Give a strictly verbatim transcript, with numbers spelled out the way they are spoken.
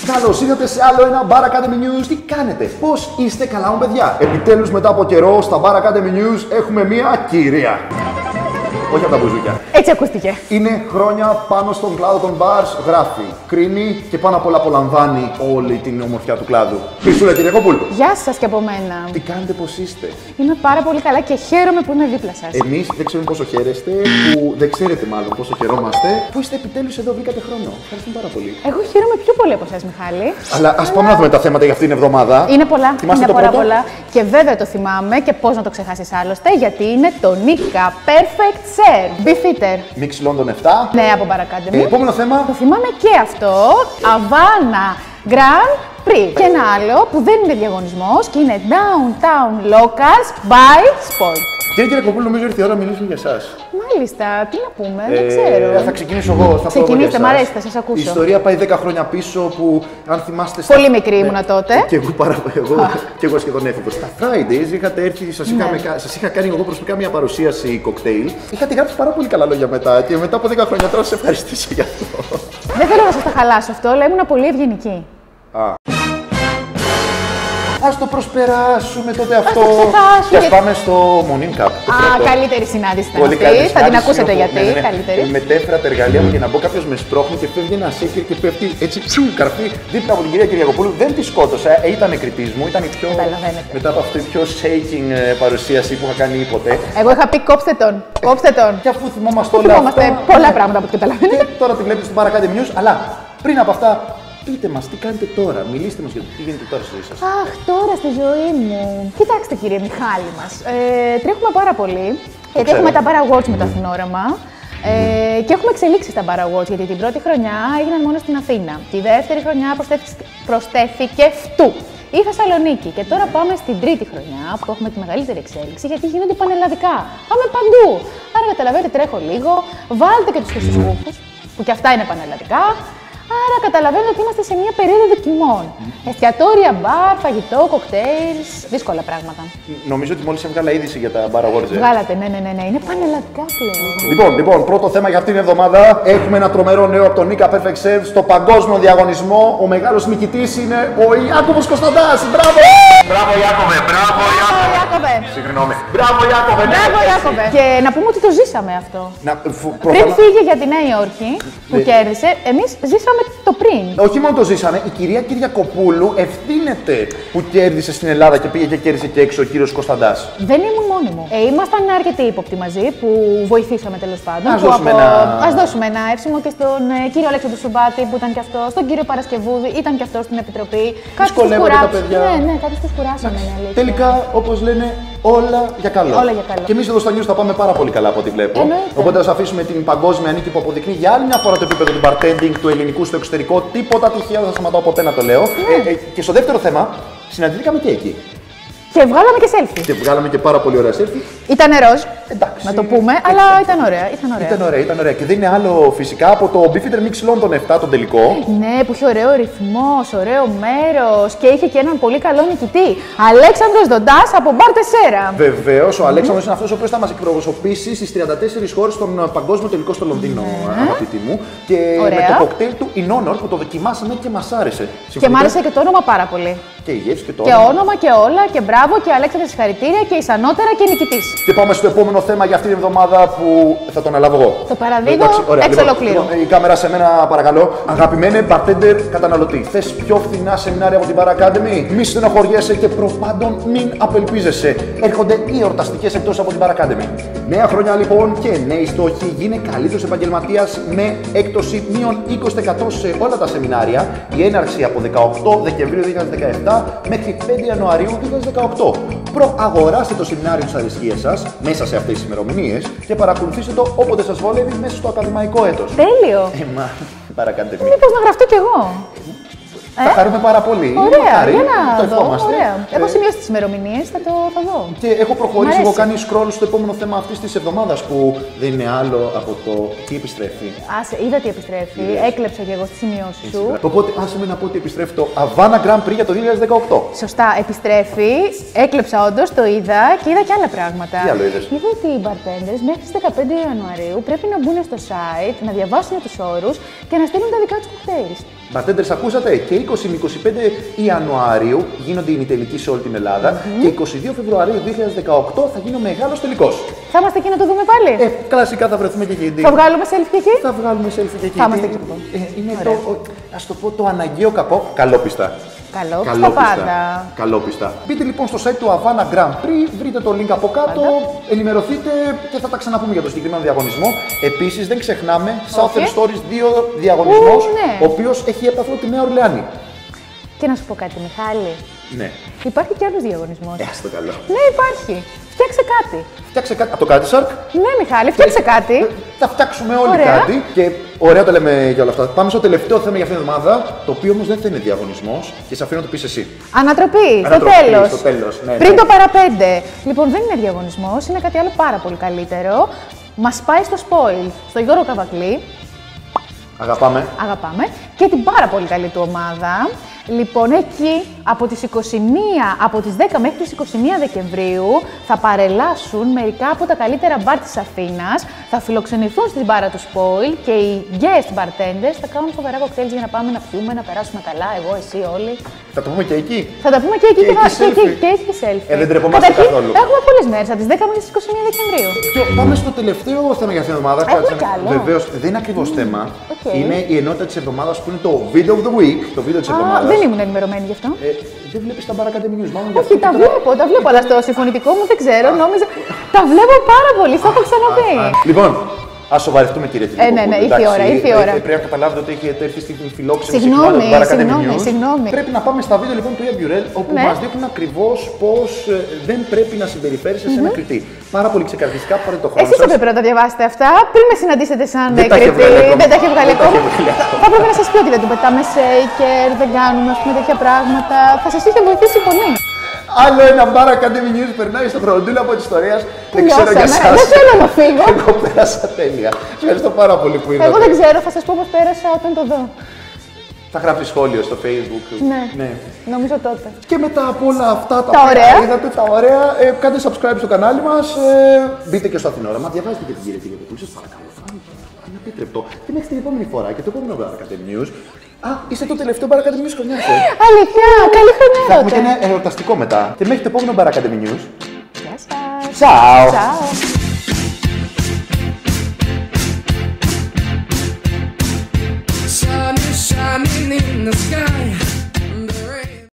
Καλώς ήρθατε σε άλλο ένα Bar Academy News. Τι κάνετε, πώς είστε, καλά μου παιδιά? Επιτέλους μετά από καιρό στα Bar Academy News έχουμε μία κυρία. Όχι από τα μπουζούκια. Έτσι ακούστηκε. Είναι χρόνια πάνω στον κλάδο των bars, γράφει, κρίνει και πάνω απ' όλα απολαμβάνει όλη την ομορφιά του κλάδου. Χρυσούλα Κυριακοπούλου. Γεια σας και από μένα. Τι κάνετε, πώς είστε? Είμαι πάρα πολύ καλά και χαίρομαι που είμαι δίπλα σας. Εμείς δεν ξέρουμε πόσο χαίρεστε, που δεν ξέρετε μάλλον πόσο χαιρόμαστε, που είστε επιτέλους εδώ, βρήκατε χρόνο. Ευχαριστούμε πάρα πολύ. Εγώ χαίρομαι πιο πολύ από εσάς, Μιχάλη. Αλλά ας πάμε να δούμε τα θέματα για αυτήν την εβδομάδα. Είναι πολλά. Θυμάστε είναι το πάρα πρώτο? πολλά. Και βέβαια το θυμάμαι και πώς να το ξεχάσεις άλλωστε, γιατί είναι το Nika Perfect Share Beefeater. Mix London επτά. Ναι, από Bar Academy. Ε, επόμενο θέμα. Το θυμάμαι και αυτό. Havana Grand Prix. Και ένα άλλο που δεν είναι διαγωνισμός και είναι Downtown Locals by Sport. Κύριε Κυριακοπούλου, νομίζω ήρθε η ώρα να μιλήσουμε για εσάς. Μάλιστα, τι να πούμε, Ε, δεν ξέρω. Θα ξεκινήσω εγώ. Θα Ξεκινήστε, μ' αρέσει, θα σας ακούσω. Η ιστορία πάει δέκα χρόνια πίσω που, αν θυμάστε. Στα... Πολύ μικρή ήμουνα τότε. Και εγώ, παρα... εγώ, και εγώ σχεδόν έφηβος. Στα Fridays είχατε έρθει, σας, Ναι. είχαμε... σας είχα κάνει εγώ προσωπικά μια παρουσίαση κοκτέιλ. Είχατε γράψει πάρα πολύ καλά λόγια μετά. Και μετά από δέκα χρόνια τώρα σας ευχαριστήσω για αυτό. Δεν θέλω να σας τα χαλάσω αυτό, αλλά ήμουν πολύ ευγενική. Α. Ας το προσπεράσουμε τότε αυτό. το ξεχάσουμε, Και ας γιατί- πάμε στο Monin Cup. το Α, πρώτο. καλύτερη συνάντηση ήταν Πολύ αυτή. καλύτερη Θα την συνάντηση ακούσετε όπου- γιατί. ναι, ναι, ναι. Καλύτερη. Ε, Μετέφερα τα εργαλεία μου για να μπω, κάποιο με σπρώχνει και φεύγει ένα shaker και πέφτει έτσι ψου, καρφί δίπλα από την κυρία Κυριακοπούλου. Δεν τη σκότωσα, ε, ήταν κριτής μου, ήταν η πιο. Καταλαβαίνετε. Μετά από αυτή η πιο shaking ε, παρουσίαση που είχα κάνει ποτέ. Εγώ είχα πει κόψτε τον. Κόψτε τον. Και αφού θυμόμαστε όλα Θυμόμαστε αυτά. πολλά πράγματα που καταλαβαίνετε. Και τώρα τη βλέπετε στο Bar Academy News, αλλά πριν από αυτά, πείτε μας τι κάνετε τώρα, μιλήστε μας για το τι γίνεται τώρα στη ζωή σας. Αχ, τώρα στη ζωή μου. Κοιτάξτε, κύριε Μιχάλη μας. Ε, τρέχουμε πάρα πολύ. Γιατί ξέρω. έχουμε τα Bar Awards με το Αθηνόραμα. Ε, και έχουμε εξελίξει τα Bar Awards, γιατί την πρώτη χρονιά έγιναν μόνο στην Αθήνα. Τη δεύτερη χρονιά προσθέθηκε, προσθέθηκε φτού η Θεσσαλονίκη. Και τώρα πάμε στην τρίτη χρονιά που έχουμε τη μεγαλύτερη εξέλιξη, γιατί γίνονται πανελλαδικά. Πάμε παντού. Άρα καταλαβαίνετε, τρέχω λίγο. Βάλτε και τους χρυσούς κούφους, που και αυτά είναι πανελλαδικά. Άρα καταλαβαίνετε ότι είμαστε σε μια περίοδο δοκιμών. Εστιατόρια, μπαρ, φαγητό, κοκτέιλς, δύσκολα πράγματα. Νομίζω ότι μόλις έβγαλα είδηση για τα Bar Awards. ε. Βγάλατε, ναι, ναι, ναι, ναι. Είναι πανελλαδικά πλέον. Λοιπόν, λοιπόν, πρώτο θέμα για αυτήν την εβδομάδα. Έχουμε ένα τρομερό νέο από τον Nika Perfect Serve στο παγκόσμιο διαγωνισμό. Ο μεγάλος νικητής είναι ο Ιάκωβος Κωνσταντάς. Μπράβο! Μπράβο, Ιάκωβε! Μπράβο, Μπράβο, Ιάκωβε! Συγγνώμη. Μπράβο, Ιάκωβε! ναι. Μπράβο, Ιάκωβε! Και να πούμε ότι το ζήσαμε αυτό. Να, φου, Πριν προφανώς- φύγε για τη Νέα Υόρκη που Ναι. κέρδισε, εμείς ζήσαμε το πριν. Όχι μόνο το ζήσανε, η κυρία Κυριακοπούλου ευθύνεται που κέρδισε στην Ελλάδα και πήγε και κέρδισε και έξω ο κύριος Κωνσταντάς. Δεν ήμουν μόνη μου. Ε, ήμασταν αρκετοί ύποπτοι μαζί που βοηθήσαμε τέλος πάντων. Ας που δώσουμε ένα- Ας δώσουμε ένα εύσημο και στον ε, κύριο Αλέξανδρο Σουμπάτη που ήταν και αυτό, στον κύριο Παρασκευούδη, ήταν και αυτό στην επιτροπή. Κάτι τους Δυσκολεύονται τα κουράσαμε. παιδιά. Ναι, ναι, κάτι τους κουράσαμε. είναι αλήθεια. Τελικά, όπως λένε, όλα για καλό. Όλα για καλό. Και εμείς εδώ στα News θα πάμε πάρα πολύ καλά από ό,τι βλέπω. Εννοείται. Οπότε ας αφήσουμε την παγκόσμια νίκη που αποδεικνύει για άλλη μια φορά το επίπεδο του bartending, του ελληνικού στο εξωτερικό. Τίποτα τυχαίο, δεν θα σταματάω ποτέ να το λέω. Ε, ε, και στο δεύτερο θέμα, συναντηθήκαμε και εκεί. Και βγάλαμε και selfie. Και βγάλαμε και πάρα πολύ ωραία selfie. Ήταν ροζ, Εντάξει. να το πούμε, αλλά ήταν ωραία. Ήταν ωραία. Ήταν ωραία, ήταν ωραία. Και δεν είναι άλλο φυσικά από το Beefeater Mix London επτά, τον τελικό. Ναι, που είχε ωραίο ρυθμό, ωραίο μέρος και είχε και έναν πολύ καλό νικητή. Αλέξανδρος Δοντάς από Μπαρ Τεσέρα. Βεβαίω, ο Αλέξανδρος είναι αυτό ο οποίο θα μα εκπροσωπήσει στι τριάντα τέσσερις χώρες στον παγκόσμιο τελικό στο Λονδίνο, αγαπητοί μου. Και Ωραία. με το κοκτέιλ του In Honor που το δοκιμάσαμε και μα άρεσε. Και μ' Συμφωνείτε? άρεσε και το όνομα πάρα πολύ. Και η γεύση και το Και όνομα. όνομα και όλα και μπράβο και Αλέξανδρε συγχαρητήρια και ισανότερα και νικητής. Και πάμε στο επόμενο θέμα για αυτή την εβδομάδα που θα τον αναλάβω εγώ. Το παραδίδω Εντάξει, ωραία. εξ Λοιπόν, ολοκλήρου. λοιπόν, η κάμερα σε μένα, παρακαλώ. Αγαπημένε bartender καταναλωτή, θες πιο φθηνά σεμινάρια από την Bar Academy? Μη στενοχωριέσαι και προπάντων μην απελπίζεσαι. Έρχονται οι εορταστικές εκτός από την Bar Academy. Νέα χρονιά λοιπόν και νέοι στόχοι. Γίνε καλύτερος επαγγελματίας με έκπτωση μείον είκοσι τοις εκατό σε όλα τα σεμινάρια. Η έναρξη από δεκαοκτώ Δεκεμβρίου δύο χιλιάδες δεκαεπτά μέχρι πέντε Ιανουαρίου δύο χιλιάδες δεκαοκτώ. Προαγοράστε το σεμινάριο της αριστείας σας μέσα σε αυτές τις ημερομηνίες και παρακολουθήστε το όποτε σας βολεύει μέσα στο ακαδημαϊκό έτος. Τέλειο. Ε, μα, παρακάντε μία. Μήπως να γραφτώ κι εγώ. Θα χαρούμε πάρα πολύ. Ωραία, Μακάρι, για να το δω. ευχόμαστε. Ωραία. Ε, Έχω σημειώσει τις ημερομηνίες, θα το θα δω. Και έχω προχωρήσει, Μ' έχω αρέσει. κάνει scroll στο επόμενο θέμα αυτής της εβδομάδας που δεν είναι άλλο από το τι επιστρέφει. Άσε, είδα τι επιστρέφει. Είδες. Έκλεψα και εγώ στις σημειώσεις σου. Οπότε άσε με να πω ότι επιστρέφει το Havana Grand Prix για το δύο χιλιάδες δεκαοκτώ. Σωστά, επιστρέφει. Έκλεψα όντως, το είδα και είδα και άλλα πράγματα. Τι άλλο είδες? Είδα ότι οι bartenders μέχρι τις δεκαπέντε Ιανουαρίου πρέπει να μπουν στο site, να διαβάσουν τους όρους και να στείλουν τα δικά τους cocktails. Bartenders, ακούσατε, και είκοσι με είκοσι πέντε Ιανουαρίου γίνονται οι τελικοί σε όλη την Ελλάδα mm-hmm. και είκοσι δύο Φεβρουαρίου δύο χιλιάδες δεκαοκτώ θα γίνει ο μεγάλος τελικός. Θα είμαστε εκεί να το δούμε πάλι. Ε, κλασικά θα βρεθούμε και εκεί. Θα βγάλουμε selfie και εκεί. Θα βγάλουμε selfie και εκεί. Θα είμαστε εκεί λοιπόν. Ε, είναι το, ας το πω, το αναγκαίο κακό, καλόπιστα. Καλόπιστα, Καλόπιστα πάντα. Καλόπιστα. Μπείτε λοιπόν στο site του Havana Grand Prix, βρείτε το link από κάτω, πάντα. Ενημερωθείτε και θα τα ξαναπούμε για το συγκεκριμένο διαγωνισμό. Επίσης δεν ξεχνάμε okay. Southern Stories δύο διαγωνισμός, Ού, ναι. ο οποίος έχει έπαθρο τη Νέα Ορλεάνη. Και να σου πω κάτι, Μιχάλη. Ναι. Υπάρχει και άλλος διαγωνισμός. Ε, στο καλό. Ναι, υπάρχει. Φτιάξε κάτι. Φτιάξε κάτι. Από το κάτι, Σαρκ. Ναι, Μιχάλη, φτιάξε κάτι. Θα φτιάξουμε όλοι ωραία. κάτι. Και ωραία το λέμε για όλα αυτά. Πάμε στο τελευταίο θέμα για αυτήν την εβδομάδα, το οποίο όμως δεν θα είναι διαγωνισμός και σε αφήνω να το πεις εσύ. Ανατροπή, Ανατροπή στο τέλος. Στο τέλος. Ναι, πριν ναι. το παραπέντε. Λοιπόν, δεν είναι διαγωνισμός, είναι κάτι άλλο πάρα πολύ καλύτερο. Μας πάει στο spoil, στο Γιώργο Καβακλή. Αγαπάμε. Αγαπάμε. Και την πάρα πολύ καλή του ομάδα. Λοιπόν, εκεί από τις, είκοσι μία, από τις δέκα μέχρι τις είκοσι μία Δεκεμβρίου θα παρελάσουν μερικά από τα καλύτερα μπαρ της Αθήνας, θα φιλοξενηθούν στην μπάρα του Spoil και οι guest bartenders θα κάνουν φοβερά κοκτέιλς για να πάμε να πιούμε, να περάσουμε καλά, εγώ, εσύ, όλοι. Θα το πούμε και εκεί. Θα τα πούμε και εκεί και, και, και, και, και έχει και selfie. Ε, δεν τρεπόμαστε καθόλου. Έχουμε πολλές μέρες, από τις δέκα μέχρι τις είκοσι μία Δεκεμβρίου. Και πάμε στο τελευταίο θέμα για αυτήν την εβδομάδα. Βεβαίως, δεν είναι ακριβώς mm. θέμα. Okay. Είναι η ενότητα της εβδομάδας που είναι το Video of the Week. Το βίντεο της εβδομάδας. Δεν ήμουν ενημερωμένη γι' αυτό. Ε, δεν βλέπεις τα Bar Academy News, μάλλον. Όχι, τα βλέπω, τα βλέπω, αλλά στο συμφωνητικό μου δεν ξέρω, νόμιζα. Τα βλέπω πάρα πολύ, το έχω ξαναπεί. Λοιπόν, ας σοβαρευτούμε, κύριε Τηλίκο. Ε, ναι, ναι, ήρθε η ώρα, ήρθε η ώρα. Πρέπει να καταλάβετε ότι έχετε έρθει στην φιλόξενη συχνότητα του Bar Academy News. Συγγνώμη. Πρέπει να πάμε στα βίντεο λοιπόν του Ια Μπιουρέλ, όπου μας δείχνουν ακριβώς πώς δεν πρέπει να συμπεριφέρεσαι σε ένα κριτή. Πάρα πολύ ξεκαρδιστικά, πάρε το χρόνο. Εσείς έπρεπε να τα διαβάσετε αυτά πριν με συναντήσετε σαν κριτή. Δεν τα έχει βγάλει ακόμα. Θα πρέπει να σας πει ότι δεν του πετάμε shaker, δεν κάνουμε ας πούμε τέτοια πράγματα. Θα σας είχε βοηθήσει πολύ. Άλλο ένα Bar Academy News περνάει στο χρονοτούλα από τη ιστορία. Δεν ξέρω για εσάς. Δεν θέλω να φύγω. Εγώ πέρασα τέλεια. Σας ευχαριστώ πάρα πολύ που ήρθατε. Εγώ δεν ξέρω, θα σας πω πώς πέρασα όταν το δω. Θα γράψει σχόλιο στο Facebook. Ναι, ναι. Νομίζω τότε. Και μετά από όλα αυτά τα, τα ωραία, είδατε, τα ωραία, ε, κάντε subscribe στο κανάλι μας. Ε, μπείτε και στο Αθηνόραμα. Διαβάζετε και την κυρία Τηλίκο. Σας παρακαλώ. Αναπίτρεπτο. Και μέχρι την επόμενη φορά και το επόμενο Bar Academy News. Α, είστε το τελευταίο Bar Academy News χρονιάς. Ε. Αλήθεια, καλή χρονιά. Θα έχουμε και ένα εορταστικό μετά. Και μέχρι το επόμενο Bar Academy News. Γεια σας. Ciao. Ciao. Sun is shining in the sky.